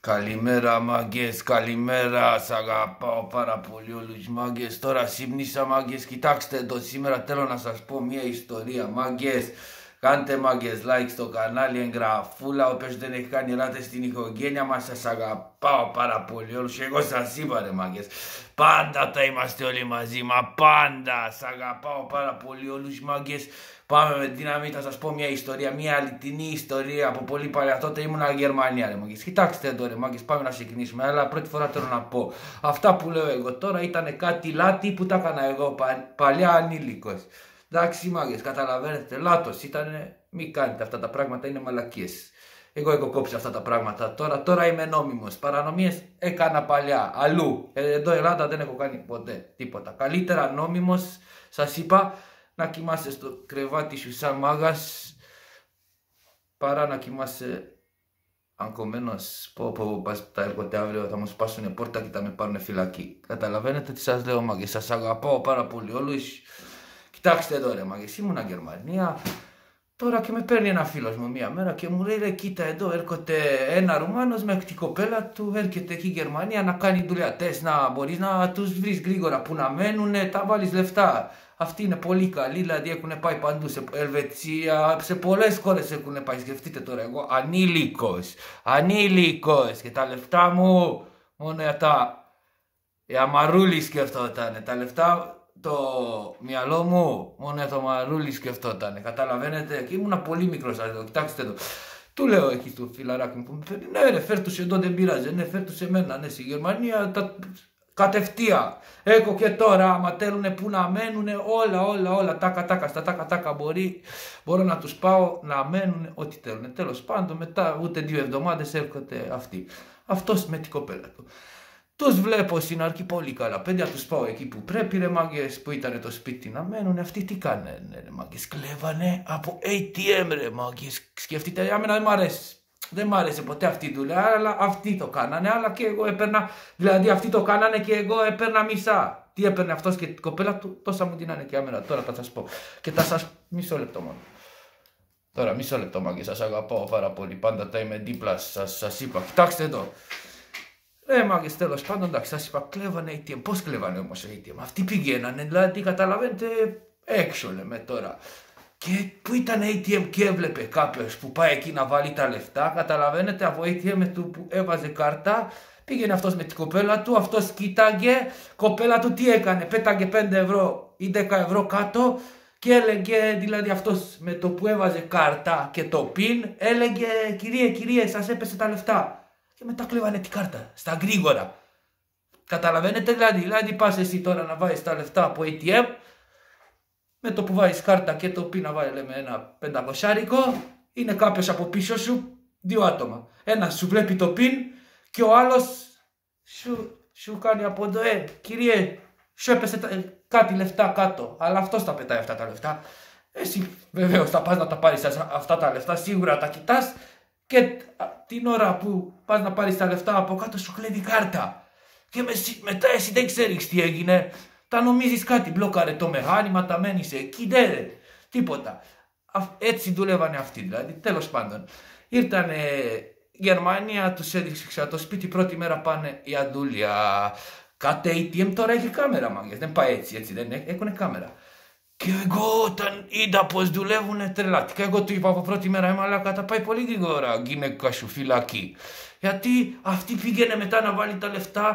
Καλημέρα μάγκες, καλημέρα, σ' αγαπάω πάρα πολύ όλους μάγκες. Τώρα ξύπνησα μάγκες, κοιτάξτε εδώ, σήμερα θέλω να σας πω μια ιστορία μάγκες. Κάντε μάγκες like στο κανάλι, εγγραφούλα, όποιος δεν έχει κάνει ελάτε στην οικογένεια μας, σας αγαπάω πάρα πολύ όλους. Εγώ σας είπα ρε μάγκες, πάντα θα είμαστε όλοι μαζί, μα πάντα, σ' αγαπάω πάρα πολύ όλους μάγκες. Πάμε με δύναμη, θα σας πω μια ιστορία, μια αληθινή ιστορία από πολύ παλιά. Τότε ήμουνα Γερμανία ρε μάγκες. Κοιτάξτε εδώ ρε μάγκες, πάμε να ξεκινήσουμε. Αλλά πρώτη φορά θέλω να πω, αυτά που λέω εγώ τώρα ήταν κάτι λάθη που τα έκανα εγώ παλιά ανήλικος. Εντάξει μάγκες, καταλαβαίνετε, λάθος ήτανε, μην κάνετε αυτά τα πράγματα, είναι μαλακίες. Εγώ έχω κόψει αυτά τα πράγματα τώρα είμαι νόμιμος. Παρανομίες έκανα παλιά, αλλού. Εδώ Ελλάδα δεν έχω κάνει ποτέ τίποτα. Καλύτερα νόμιμος, σας είπα, να κοιμάσαι στο κρεβάτι σου σαν μάγας παρά να κοιμάσαι αγκωμένος. Πω τα έρχονται αύριο, θα μου σπάσουν πόρτα και θα με πάρουν φυλακή. Καταλαβαίνετε τι σας λέω μάγκες, σας αγαπάω πάρα πολύ όλους. Κοιτάξτε εδώ ρε μάγκες, ήμουνα Γερμανία. Τώρα και με παίρνει ένα φίλος μου μία μέρα και μου λέει ρε κοίτα εδώ έρχεται ένα Ρουμάνος με την κοπέλα του, έρχεται εκεί η Γερμανία να κάνει δουλειά. Θες να μπορείς να τους βρεις γρήγορα που να μένουνε, τα βάλεις λεφτά. Αυτοί είναι πολύ καλοί, δηλαδή έχουν πάει παντού σε Ελβετία, σε πολλές χώρες έχουν πάει. Σκεφτείτε τώρα εγώ ανήλικος και τα λεφτά μου μόνο για μαρούλι σκεφτότανε. Τα λεφτά το μυαλό μου μόνο για το μαρούλι σκεφτότανε. Καταλαβαίνετε, και ήμουνα πολύ μικρός, κοιτάξτε εδώ. Του λέω εκεί στο φιλαράκι μου που με φέρνει, ναι ρε φέρ' τους εδώ δεν πειράζει, ναι φέρ' τους εμένα, ναι στη Γερμανία κατευθείαν. Έχω και τώρα, άμα θέλουνε που να μένουνε, όλα, τάκα, στα τάκα μπορώ να τους πάω να μένουνε ό,τι θέλουνε. Τέλος πάντων, μετά ούτε 2 εβδομάδες έρχονται αυτοί. Αυτός με την κοπέλα του. Τους βλέπω στην αρχή πολύ καλά, παιδιά τους πάω εκεί που πρέπει ρε μάγκες, που ήταν το σπίτι να μένουνε. Αυτοί τι κάνανε ρε μάγκες, κλέβανε από ATM ρε μάγκες. Σκεφτείτε, εμένα δεν μ' αρέσει. Δεν μ' άρεσε ποτέ αυτή η δουλειά, αλλά αυτοί το κάνανε, αλλά και εγώ έπαιρνα, δηλαδή αυτοί το κάνανε και εγώ έπαιρνα μισά. Τι έπαιρνε αυτός και την κοπέλα του, τόσα μου δίνανε και άμενα, τώρα θα σας πω. Και θα σας, μισό λεπτό μόνο. Τώρα μισό λεπτό μάγκες, σας αγαπάω πάρα πολύ, πάντα θα είμαι δίπλα, σας είπα, κοιτάξτε εδώ. Ρε μάγκες, τέλος πάντων, εντάξει, σας είπα, κλέβανε ATM, πώς κλέβανε όμως ATM, αυτοί πηγαίνανε, δηλαδή καταλαβαίνετε, έξω λέμε τώρα. Και που ήταν ATM και έβλεπε κάποιος που πάει εκεί να βάλει τα λεφτά, καταλαβαίνετε, από ATM του που έβαζε κάρτα, πήγαινε αυτός με την κοπέλα του, αυτός κοίταγε, κοπέλα του τι έκανε, πέταγε 5 ευρώ ή 10 ευρώ κάτω και έλεγε, δηλαδή αυτός με το που έβαζε κάρτα και το PIN, έλεγε κυρίε σας έπεσε τα λεφτά. Και μετά κλέβανε την κάρτα, στα γρήγορα. Καταλαβαίνετε δηλαδή πας εσύ τώρα να βάζεις τα λεφτά από ATM, με το που βάζεις κάρτα και το πει να βάλει λέμε ένα 500, είναι κάποιος από πίσω σου, 2 άτομα. Ένας σου βλέπει το πιν και ο άλλος σου κάνει από εδώ, κύριε, σου έπεσε κάτι λεφτά κάτω, αλλά αυτός τα πετάει αυτά τα λεφτά. Εσύ βεβαίως θα πας να τα πάρεις αυτά τα λεφτά, σίγουρα τα κοιτάς και την ώρα που πας να πάρεις τα λεφτά από κάτω σου κλέβει κάρτα. Και μετά εσύ δεν ξέρεις τι έγινε. Τα νομίζεις κάτι, μπλόκαρε το μηχάνημα, τα μένεις εκεί, ρε, τίποτα. Έτσι δουλεύανε αυτοί δηλαδή, τέλος πάντων. Ήρθανε Γερμανία, τους έδειξα το σπίτι, πρώτη μέρα πάνε για δουλειά. Κάτε ATM τώρα έχει κάμερα μάγκες, δεν πάει έτσι, δεν έχουνε κάμερα. Και εγώ όταν είδα πως δουλεύουνε τρελάτικα, εγώ του είπα από πρώτη μέρα, μαλάκα, τα πάει πολύ γρήγορα γυναίκα σου φυλακή. Γιατί αυτή πήγαινε μετά να βάλει τα λεφτά,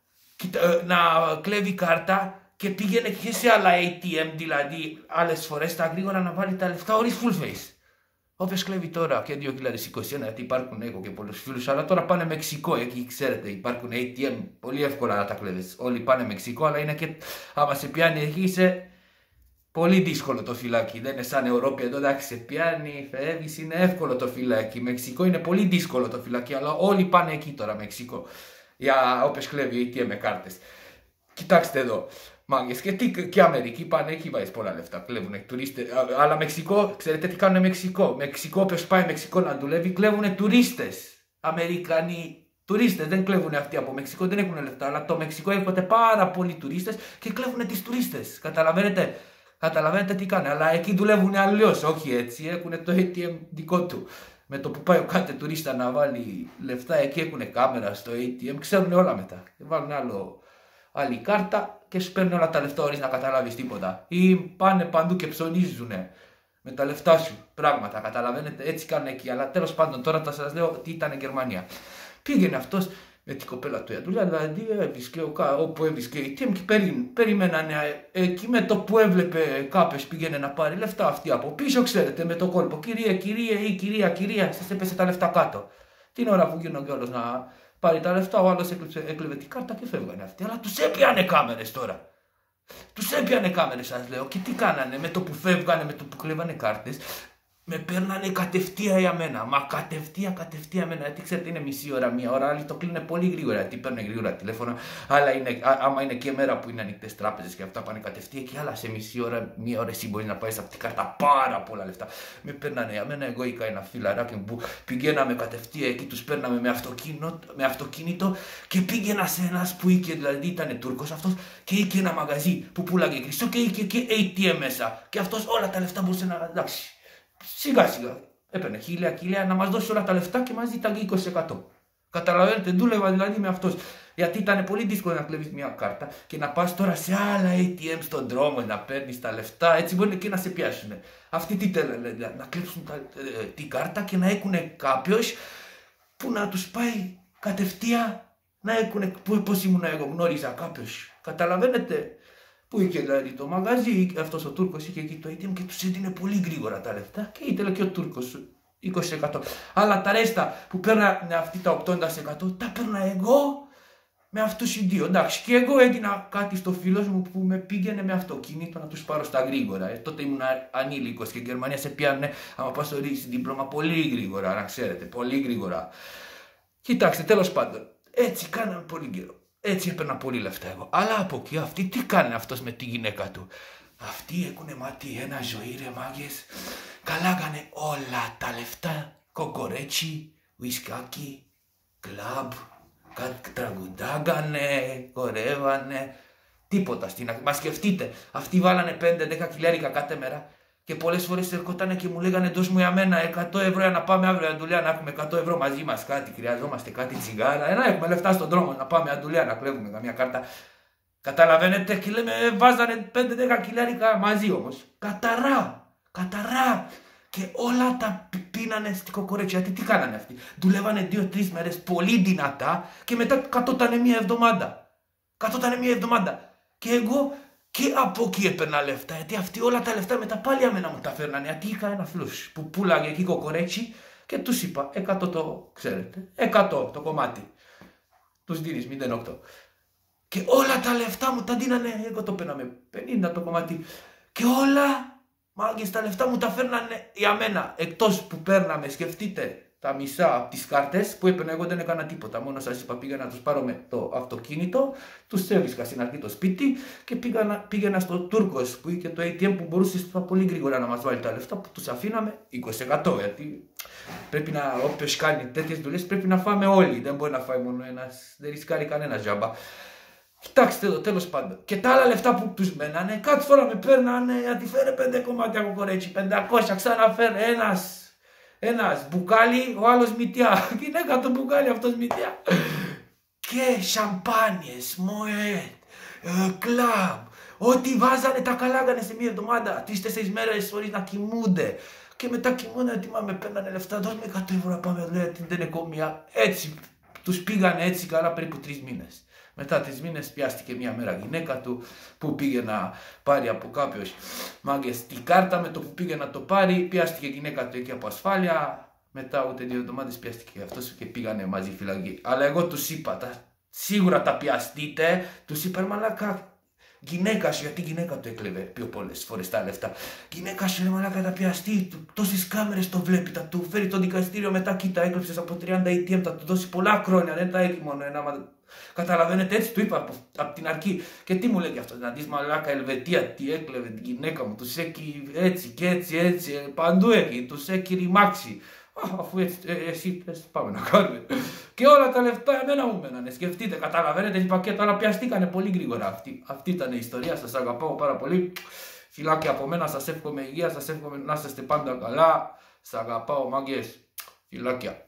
να κλέβει κάρτα και πήγαινε και σε άλλα ATM, δηλαδή άλλες φορές τα γρήγορα να βάλει τα λεφτά χωρίς full face. Όποιος κλέβει τώρα και 2021, γιατί υπάρχουν έχω και πολλούς φίλους, αλλά τώρα πάνε Μεξικό, εκεί ξέρετε υπάρχουν ATM, πολύ εύκολα να τα κλέβεις. Όλοι πάνε Μεξικό, αλλά είναι και άμα σε πιάνει εκεί είσαι πολύ δύσκολο το φυλάκι. Δεν είναι σαν Ευρώπη εδώ, εντάξει, σε πιάνει, φεύγεις, είναι εύκολο το φυλάκι. Μεξικό είναι πολύ δύσκολο το φυλάκι, αλλά όλοι πάνε εκεί τώρα Μεξικό. Για όποιος κλέβει ATM με κάρτες. Κοιτάξτε εδώ, μάγκες, και Αμερική πάνε εκεί, βάζεις πολλά λεφτά, κλέβουνε τουρίστες. Αλλά Μεξικό, ξέρετε τι κάνουνε Μεξικό. Μεξικό, όποιος πάει Μεξικό να δουλεύει, κλέβουνε τουρίστες. Αμερικανοί τουρίστες, δεν κλέβουνε αυτοί από Μεξικό, δεν έχουν λεφτά. Αλλά το Μεξικό έρχονται πάρα πολλοί τουρίστες και κλέβουνε τις τουρίστες. Καταλαβαίνετε τι κάνε. Αλλά εκεί δουλεύουνε αλλιώς, όχι έτσι, έχουνε το ATM δικό του. Με το που πάει ο κάθε τουρίστα να βάλει λεφτά, εκεί έχουν κάμερα στο ATM, ξέρουν όλα μετά. Βάλουν άλλη κάρτα και σου παίρνουν όλα τα λεφτά χωρίς να καταλάβεις τίποτα. Ή πάνε παντού και ψωνίζουν με τα λεφτά σου πράγματα, καταλαβαίνετε, έτσι κάνουν εκεί. Αλλά τέλος πάντων, τώρα θα σας λέω τι ήταν η Γερμανία. Πήγαινε αυτός με την κοπέλα του για δουλειά, δηλαδή έβρισκε όπου έβρισκε ATM και περιμένανε εκεί με το που έβλεπε κάποιος πήγαινε να πάρει λεφτά, αυτή από πίσω, ξέρετε, με το κόλπο. Κυρία, σας έπεσε τα λεφτά κάτω. Την ώρα που γίνονται όλος να πάρει τα λεφτά, ο άλλος έκλεβε την κάρτα και φεύγανε αυτοί. Αλλά τους έπιανε κάμερες τώρα. Τους έπιανε κάμερες, σας λέω. Και τι κάνανε, με το που φεύγανε, με το που κλέβανε κάρτες, με παίρνανε κατευθείαν για μένα. Μα κατευθείαν μένα. Γιατί ξέρετε, είναι μισή ώρα, μία ώρα. Άλλοι το κλείνουν πολύ γρήγορα. Γιατί παίρνουν γρήγορα τηλέφωνα. Αλλά άμα είναι και μέρα που είναι ανοιχτές τράπεζες και αυτά πάνε κατευθείαν. Και άλλα σε μισή ώρα, μία ώρα εσύ μπορεί να πάρεις από την κάρτα πάρα πολλά λεφτά. Με παίρνανε για μένα. Εγώ είχα ένα φιλαράκι που πηγαίναμε κατευθείαν εκεί. Τους παίρναμε με αυτοκίνητο και πήγαινα σε ένας που είχε, δηλαδή ήταν Τούρκος αυτός και είχε ένα μαγαζί που πουλάγε κρυστό και είχε και ATM μέσα. Και αυτός όλα τα λεφτά μπορούσε να εντάξει. Σιγά έπαιρνε χίλια να μας δώσει όλα τα λεφτά και μας ζήταγε 20%. Καταλαβαίνετε, δούλευα δηλαδή με αυτός. Γιατί ήταν πολύ δύσκολο να κλέβεις μια κάρτα και να πας τώρα σε άλλα ATM στον δρόμο να παίρνεις τα λεφτά. Έτσι μπορεί και να σε πιάσουν. Αυτοί τι θέλουν, να κλέψουν την κάρτα και να έχουν κάποιος που να τους πάει κατευθείαν να έχουν. Πώς ήμουν εγώ, γνώριζα κάποιος. Καταλαβαίνετε. Που είχε δηλαδή το μαγαζί, αυτός ο Τούρκος είχε εκεί το ATM και τους έδινε πολύ γρήγορα τα λεφτά και ήθελε και ο Τούρκος 20%. Αλλά τα ρέστα που παίρνανε αυτοί τα 80% τα παίρνα εγώ με αυτούς οι δύο. Εντάξει, και εγώ έδινα κάτι στο φίλο μου που με πήγαινε με αυτοκίνητο να τους πάρω στα γρήγορα. Τότε ήμουν ανήλικος και η Γερμανία σε πιάνε άμα πας στο ρίξεις δίπλωμα πολύ γρήγορα, να ξέρετε, πολύ γρήγορα. Κοιτάξτε, τέλος πάντων, έτσι κάναμε πολύ καιρό. Έτσι έπαιρνα πολύ λεφτά εγώ. Αλλά από εκεί αυτοί τι κάνει αυτός με τη γυναίκα του. Αυτοί έχουνε μάθει ένα ζωή ρε μάγες. Καλάγανε όλα τα λεφτά. Κοκορέτσι, ουισκάκι, κλαμπ. Τραγουδάγανε, κορεύανε. Τίποτα στην αρχή. Μα σκεφτείτε, αυτοί βάλανε 5-10 χιλιάρικα κάθε μέρα. Και πολλές φορές ερχότανε και μου λέγανε δώσ' μου για μένα 100 ευρώ για να πάμε αύριο για δουλειά να έχουμε 100 ευρώ μαζί μας κάτι. Χρειαζόμαστε κάτι τσιγάρα. Να έχουμε λεφτά στον δρόμο να πάμε για δουλειά να κλέβουμε καμιά κάρτα. Καταλαβαίνετε και λέμε βάζανε 5-10 χιλιάρικα μαζί όμως. Καταρά. Και όλα τα πίνανε στην κοκορέτσι. Γιατί τι κάνανε αυτοί. Δουλεύανε 2-3 μέρες πολύ δυνατά και μετά κατώτανε μια εβδομάδα. Και εγώ. Και από εκεί έπαιρνα λεφτά, γιατί αυτοί όλα τα λεφτά μετά πάλι αμένα μου τα φέρνανε. Γιατί είχα ένα φλούς που πουλάγε εκεί κοκορέτσι και τους είπα 100 το ξέρετε, 100 το κομμάτι. Τους δίνεις 0,8. Και όλα τα λεφτά μου τα δίνανε, εγώ το παίρναμε 50 το κομμάτι. Και όλα, μάγκες τα λεφτά μου τα φέρνανε για μένα. Εκτός που παίρναμε, σκεφτείτε, τα μισά από τις κάρτες που έπαιρνα εγώ δεν έκανα τίποτα. Μόνο σας είπα πήγα να τους πάρω με το αυτοκίνητο, τους έβρισκα στην αρχή το σπίτι και πήγαινα στο Τούρκος που είχε το ATM που μπορούσε πολύ γρήγορα να μας βάλει τα λεφτά που τους αφήναμε 20%. Γιατί πρέπει να, όποιος κάνει τέτοιες δουλειές πρέπει να φάμε όλοι. Δεν μπορεί να φάει μόνο ένας, δεν ρισκάρει κανένα τζάμπα. Κοιτάξτε εδώ, τέλος πάντων. Και τα άλλα λεφτά που τους μένανε, κάθε φορά με παίρνανε γιατί φέρε 5 κομμάτια κοκορέτσι, 500, ξαναφέρε ένας μπουκάλι, ο άλλος μυτιά. Γυναίκα το μπουκάλι, αυτός μυτιά. Και σαμπάνιες, μοέτ, κλαμπ. Ό,τι βάζανε τα καλάγανε σε μία εβδομάδα. 3-4 μέρες χωρίς να κοιμούνται. Και μετά κοιμούνται, με παίρνανε λεφτά. Δώσ' με 100 ευρώ να πάμε, γιατί δεν είναι κόμια. Έτσι, τους πήγανε έτσι καλά περίπου 3 μήνες. Μετά 3 μήνες πιάστηκε μια μέρα γυναίκα του που πήγε να πάρει από κάποιος μάγκες την κάρτα. Με το που πήγε να το πάρει, πιάστηκε γυναίκα του εκεί από ασφάλεια. Μετά ούτε 2 εβδομάδες πιάστηκε αυτός και πήγανε μαζί φυλακή. Αλλά εγώ τους είπα, σίγουρα τα πιαστείτε. Τους είπα, μαλάκα, γυναίκα σου, γιατί η γυναίκα του έκλεβε πιο πολλές φορές τα λεφτά. Γυναίκα σου, μαλάκα, τα πιαστεί. Τόσες κάμερες το βλέπει, θα του φέρει το δικαστήριο μετά. Κοίτα, έκλεψες από 30 ATM, θα του δώσει πολλά χρόνια. Δεν τα έχει μόνο ένα. Καταλαβαίνετε, έτσι του είπα από την αρχή. Και τι μου λέει αυτό, να δεις μαλάκα Ελβετία, τι έκλεβε την γυναίκα μου, τους έχει έτσι και έτσι, παντού έχει, τους έχει ρημάξει. Αφού έτσι, εσύ πες, πάμε να κάνουμε. Και όλα τα λεφτά εμένα μου μένανε. Σκεφτείτε, καταλαβαίνετε, την πακέτα, αλλά πιαστήκανε πολύ γρήγορα. Αυτή ήταν η ιστορία, σας αγαπάω πάρα πολύ. Φιλάκια από μένα, σας εύχομαι υγεία, σας εύχομαι να είστε πάντα καλά. Σας αγαπάω, μάγκες. Φιλάκια.